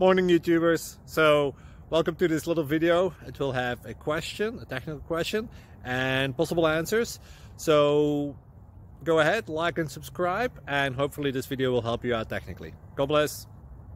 Morning YouTubers. So welcome to this little video. It will have a question, a technical question, and possible answers. So go ahead, like and subscribe, and hopefully this video will help you out technically. God bless.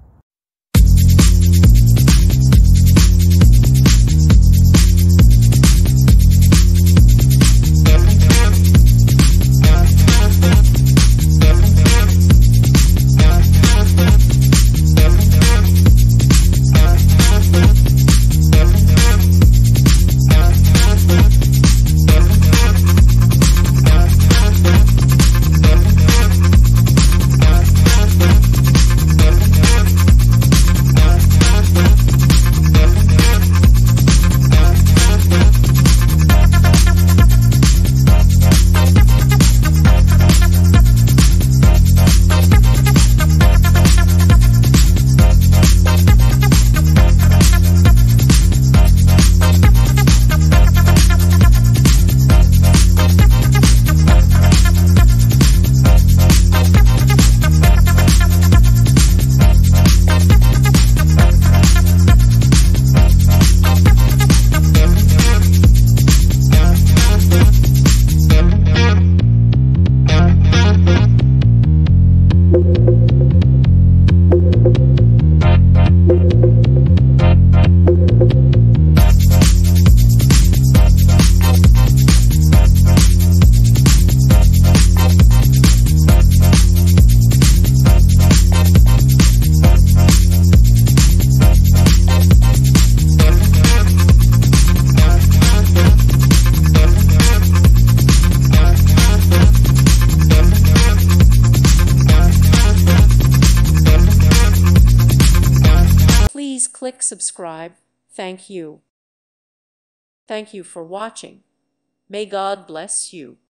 Please click subscribe. Thank you. Thank you for watching. May God bless you.